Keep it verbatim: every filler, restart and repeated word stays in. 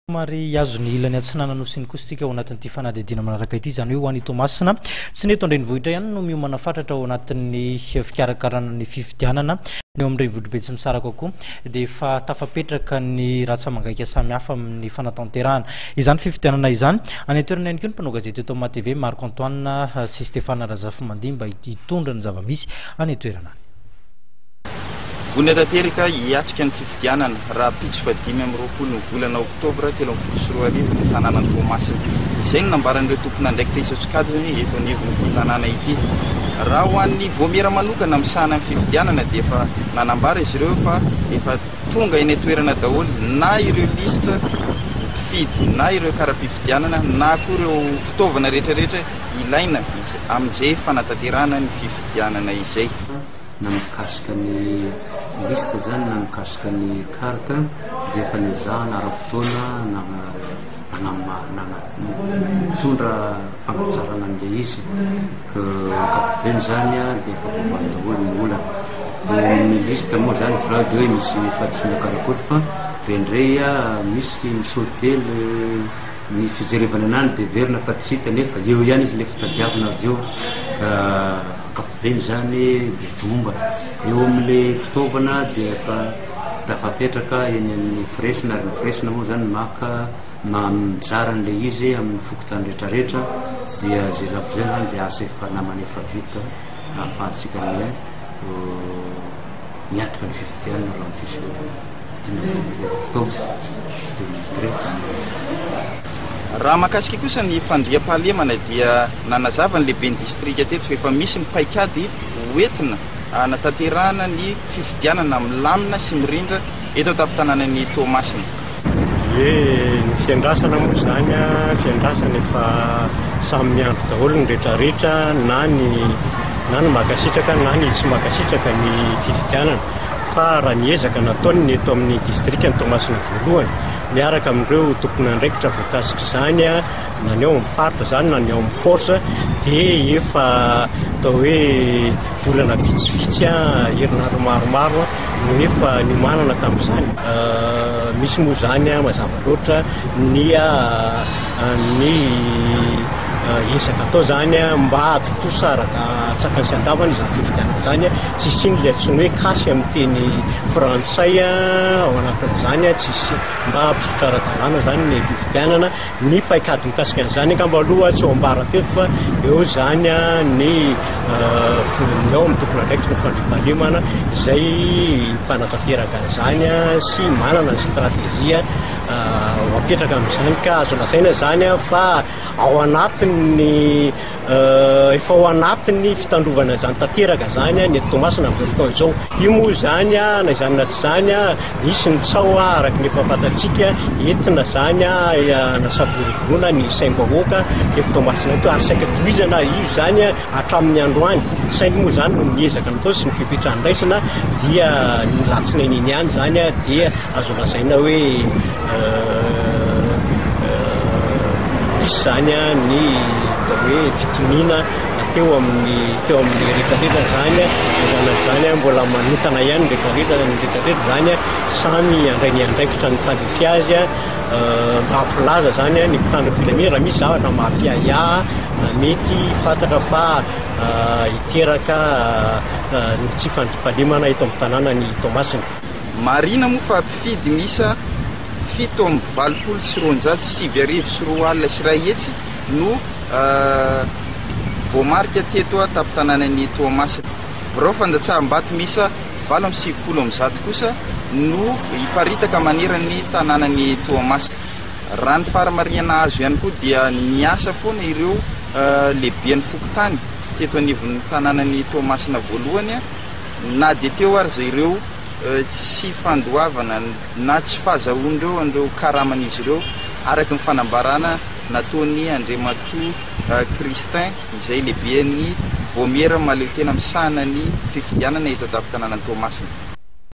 Mary azony ilany atsinana nosiny kostika ao anatin'ity fanadidina manaraka ity zany hoe ho an'ny Tomasina tsy ny eto an-drenivohitra ihany no miomana fatratra ao anatin'ny fikarakarana ny fifidianana ny eo amin'ireny vohitra be tsy misaraka koa dia efa tafapetraka ny ratsamangaika samihafa amin'ny fanatanterahana izany fifidianana izany any toerana ihany koa ny mpanao gazety eto amin'ny T V Marc Antoine sy Stéphane Razafimandry mba hitondra ny zava-misy any toerana. Vonina tanteraka hiatrika ny fifidianana raha pitso fa dimy amby roapolo ny volana oktobra telo amby folo sy roa arivo ny tanàna ny Tomasina. Izay no nambaran'ireo tompon'andraikitra isan-tsokajiny eto anivon'ity tanàna ity. Raha ho an'ny voamera manokana misahana ny fifidianana dia efa nanambara izy ireo fa efa tonga eny toerana daholo na ireo listra mpifidy na ireo kara-pifidianana na koa ireo fitaovana rehetrarehetra ilaina amin'izay fanatanterahana ny fifidianana izay. Na mikasika ny lista zany na mikasika ny karta dia efa nizahana ara-potoana na mitondra fangatsarana an'ilay izy ka ankapobeny zany dia efa boboany daholo ny olana. Ny lista moa zany tsy raha dia hoe misy fahadisoana karakory fa rendray misy misaotely ny fijerevana anany dia verina fa tsy hita nefa eo ihany izy le fitadiavana avy eo ka ankapobeny zany dia tomba eo amin'le fitaovana dia efa tafapetraka eny amin'ny firesina ary ny firesina moa zany maka manjara an'le izy amin'ny fokotany rehetrarehetra dia zay zavatra zay zany dia asa efa namana efa vita ahafahantsika ny miatrika ny fifidianana raha misy dimy oktobra deux mille treize. Raha makasika kosa ny fandriam-pahalemana dia nanazava ny lehibe ny distrika teto fa efa misy ny paikady hoentina hanatanterahana ny fifidianana milamina sy mirindra eto an-tampon-tanànan'ny Tomasina. Ie ny fiandrasana moa zany fiandrasana efa samy miandro daholo ny rehetrarehetra na ny na ny makasitraka na ny tsy makasitraka ny fifidianana fa raha niezaka nataony ny eto amin'ny distrika ny Tomasina voalohany miaraka amin'ireo tompon'andraikitra voakasika izany na ny ao amin'ny faritra zany na ny ao amin'ny force dia efa atao hoe volana vitsivitsy herinandro maromaro no efa niomanana tamin'izany. Misy moa zany mazava loatra ny ny esaka atao zany mba atotosa tsakany sy andavana izany fifidianana zany tsy siny le antsony hoe kasy amin'ny teny frantsay ao anatin'izany tsisy mba hampisotra ara-dalàna zany ny fifidianana ny paikady mikasika an'izany ka mba aloha tsy ho ambara teto fa eo zany ny ao amin'ny tompon'andraikitra ny fandriam-pahalemana izay mpanatanteraka an'izany sy manana ny stratezia apetraka amin'izany ka azo lazaina zany fa ao anatin'ny efa ao anatin'ny fitandrovana zany tanteraka zany ny Tomasina amin'izao fotoana izao. Io moa zany na izany na tsy zany misy ny tsao araka ny efa fantatsika entina zany nasavorovoroana ny saim-bahoaka eto Tomasina eto ary saika tohizana io zany hatramin'ny androany. Saingy moa zany no miezaka natao sy ny fipetrahany raisina dia ny latsinainy iny ihany zany dia azo lazaina hoe zany ny hoe fitonina teo amin'ny teo amin'ny rehetrarehetra zany zany zany mbola manokana ihany rehetrarehetra ny rehetrarehetra zany samy andray ny andraikitra ny tandrify azy mba hampilaza zany ny mpitandro filamina raha misy zavatra mampiaya na mety fantatra fa hiteraka ny tsy fandriam-pahalemana eto amin'ny tanàna ny Tomasina. Marina moa fa mpifidy misa fito amby valopolo sy roanjato sivy arivo sy roa alina sy iray hetsy no voamarika teto tampon-tanànan'ny Tomasina. Birao fandatsaham-bato misa valo amby sivifolo amby zato kosa no hiparitaka maneran'ny tanànan'ny Tomasina. Raha ny faramarihana azo ihany koa dia niasa foana ireo lehiben'ny fokotany teto anivon'ny tanànan'ny Tomasina voalohany na dia teo ary zay ireo tsy fandoavana na tsy fahazahoandreo andreo karaman'izy ireo araka ny fanambarana nataony Andriamatoa Kristin izay lehibe ny voamera maleo tena misahana ny fifidianana eto an-tampon-tanànan'ny Tomasina.